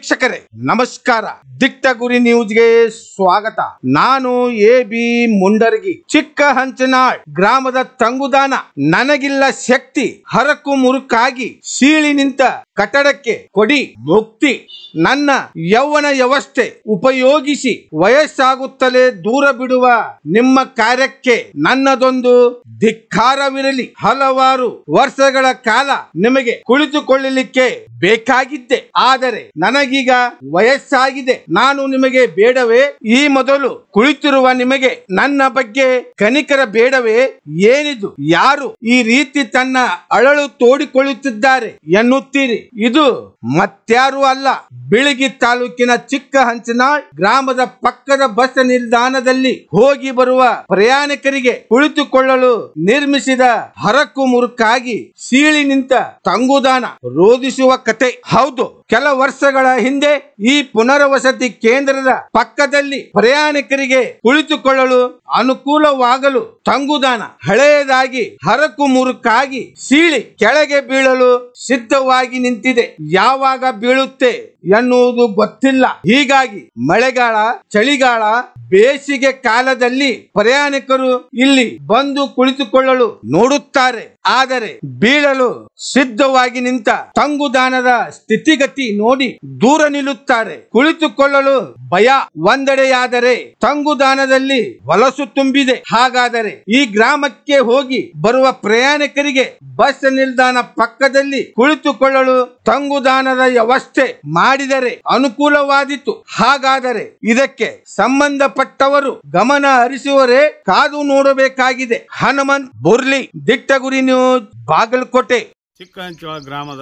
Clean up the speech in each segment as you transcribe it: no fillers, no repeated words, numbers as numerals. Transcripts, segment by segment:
ವೀಕ್ಷಕರೇ ನಮಸ್ಕಾರ. ದಿಟ್ಟ ಗುರಿ ನ್ಯೂಸ್ಗೆ ಸ್ವಾಗತ. ನಾನು ಎ.ಬಿ. ಮುಂಡರಗಿ. ಚಿಕ್ಕ ಹಂಚನಾಳ್ ಗ್ರಾಮದ ತಂಗುದಾನ. ನನಗಿಲ್ಲ ಶಕ್ತಿ, ಹರಕು ಮುರುಕಾಗಿ ಸೀಳಿ ನಿಂತ ಕಟ್ಟಡಕ್ಕೆ ಕೊಡಿ ಮುಕ್ತಿ. ನನ್ನ ಯೌವನ ವ್ಯವಸ್ಥೆ ಉಪಯೋಗಿಸಿ ವಯಸ್ಸಾಗುತ್ತಲೇ ದೂರ ಬಿಡುವ ನಿಮ್ಮ ಕಾರ್ಯಕ್ಕೆ ನನ್ನದೊಂದು ಧಿಕ್ಕಾರವಿರಲಿ. ಹಲವಾರು ವರ್ಷಗಳ ಕಾಲ ನಿಮಗೆ ಕುಳಿತುಕೊಳ್ಳಲಿಕ್ಕೆ ಬೇಕಾಗಿದ್ದೆ, ಆದರೆ ನನಗೀಗ ವಯಸ್ಸಾಗಿದೆ. ನಾನು ನಿಮಗೆ ಬೇಡವೇ? ಈ ಮೊದಲು ಕುಳಿತಿರುವ ನಿಮಗೆ ನನ್ನ ಬಗ್ಗೆ ಕನಿಕರ ಬೇಡವೇ? ಏನಿದು? ಯಾರು ಈ ರೀತಿ ತನ್ನ ಅಳಲು ತೋಡಿಕೊಳ್ಳುತ್ತಿದ್ದಾರೆ ಎನ್ನುತ್ತೀರಿ? ಇದು ಮತ್ಯಾರು ಅಲ್ಲ, ಬಿಳಗಿ ತಾಲೂಕಿನ ಚಿಕ್ಕ ಹಂಚನಾಳ್ ಗ್ರಾಮದ ಪಕ್ಕದ ಬಸ್ ನಿಲ್ದಾಣದಲ್ಲಿ ಹೋಗಿ ಬರುವ ಪ್ರಯಾಣಿಕರಿಗೆ ಕುಳಿತುಕೊಳ್ಳಲು ನಿರ್ಮಿಸಿದ ಹರಕು ಮುರುಕಾಗಿ ಸೀಳಿ ನಿಂತ ತಂಗುದಾಣ ರೋಧಿಸುವ ಕತೆ. ಹೌದು, ಕೆಲ ವರ್ಷಗಳ ಹಿಂದೆ ಈ ಪುನರ್ವಸತಿ ಕೇಂದ್ರದ ಪಕ್ಕದಲ್ಲಿ ಪ್ರಯಾಣಿಕರಿಗೆ ಕುಳಿತುಕೊಳ್ಳಲು ಅನುಕೂಲವಾಗಲು ತಂಗುದಾಣ ಹಳೆಯದಾಗಿ ಹರಕು ಮುರುಕಾಗಿ ಸೀಳಿ ಕೆಳಗೆ ಬೀಳಲು ಸಿದ್ಧವಾಗಿ ನಿಂತಿದೆ. ಯಾವಾಗ ಬೀಳುತ್ತೆ ಎನ್ನುವುದು ಗೊತ್ತಿಲ್ಲ. ಹೀಗಾಗಿ ಮಳೆಗಾಲ, ಚಳಿಗಾಲ, ಬೇಸಿಗೆ ಕಾಲದಲ್ಲಿ ಪ್ರಯಾಣಿಕರು ಇಲ್ಲಿ ಬಂದು ಕುಳಿತುಕೊಳ್ಳಲು ನೋಡುತ್ತಾರೆ. ಆದರೆ ಬೀಳಲು ಸಿದ್ಧವಾಗಿ ನಿಂತ ತಂಗುದಾಣದ ಸ್ಥಿತಿಗತಿ ನೋಡಿ ದೂರ ನಿಲ್ಲುತ್ತಾರೆ. ಕುಳಿತುಕೊಳ್ಳಲು ಭಯ ಒಂದೆಡೆಯಾದರೆ ತಂಗುದಾಣದಲ್ಲಿ ಹೊಲಸು ತುಂಬಿದೆ. ಹಾಗಾದರೆ ಈ ಗ್ರಾಮಕ್ಕೆ ಹೋಗಿ ಬರುವ ಪ್ರಯಾಣಿಕರಿಗೆ ಬಸ್ ನಿಲ್ದಾಣ ಪಕ್ಕದಲ್ಲಿ ಕುಳಿತುಕೊಳ್ಳಲು ತಂಗುದಾಣದ ವ್ಯವಸ್ಥೆ ಮಾಡಿದರೆ ಅನುಕೂಲವಾದೀತು. ಹಾಗಾದರೆ ಇದಕ್ಕೆ ಸಂಬಂಧಪಟ್ಟವರು ಗಮನ ಹರಿಸುವರೇ? ಕಾದು ನೋಡಬೇಕಾಗಿದೆ. ಹನುಮಂತ್ ಬುರ್ಲಿ, ದಿಟ್ಟ ಗುರಿ ನ್ಯೂಸ್, ಬಾಗಲಕೋಟೆ. ಚಿಕ್ಕ ಹಂಚನಾಳ್ ಗ್ರಾಮದ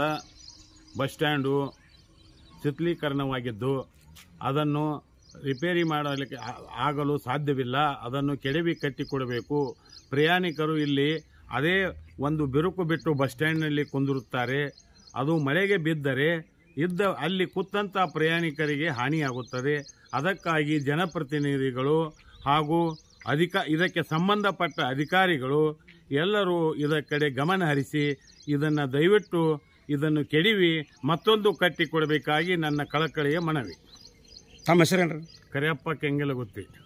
ಬಸ್ ಸ್ಟ್ಯಾಂಡು ಶಿಥಿಲೀಕರಣವಾಗಿದ್ದು ಅದನ್ನು ರಿಪೇರಿ ಮಾಡಲಿಕ್ಕೆ ಆಗಲು ಸಾಧ್ಯವಿಲ್ಲ. ಅದನ್ನು ಕೆಡವಿ ಕಟ್ಟಿಕೊಡಬೇಕು. ಪ್ರಯಾಣಿಕರು ಇಲ್ಲಿ ಅದೇ ಒಂದು ಬಿರುಕು ಬಿಟ್ಟು ಬಸ್ ಸ್ಟ್ಯಾಂಡ್ನಲ್ಲಿ ಕುಂದಿರುತ್ತಾರೆ. ಅದು ಮಳೆಗೆ ಬಿದ್ದರೆ ಅಲ್ಲಿ ಕೂತಂತ ಪ್ರಯಾಣಿಕರಿಗೆ ಹಾನಿಯಾಗುತ್ತದೆ. ಅದಕ್ಕಾಗಿ ಜನಪ್ರತಿನಿಧಿಗಳು ಹಾಗೂ ಇದಕ್ಕೆ ಸಂಬಂಧಪಟ್ಟ ಅಧಿಕಾರಿಗಳು ಎಲ್ಲರೂ ಇದರ ಕಡೆ ಗಮನ ಹರಿಸಿ ದಯವಿಟ್ಟು ಇದನ್ನು ಕೆಡವಿ ಮತ್ತೊಂದು ಕಟ್ಟಿಕೊಡಬೇಕಾಗಿ ನನ್ನ ಕಳಕಳಿಯ ಮನವಿ. ತಮ್ಮ ಹೆಸರೇನ್ರಿ? ಕರಿಯಪ್ಪ ಕೆಂಗಲಗುತ್ತಿ.